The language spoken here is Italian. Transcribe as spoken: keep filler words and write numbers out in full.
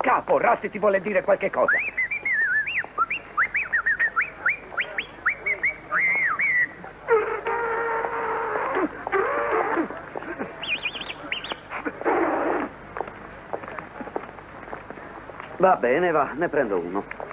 capo, Rusty ti vuole dire qualche cosa. Va bene, va, ne prendo uno.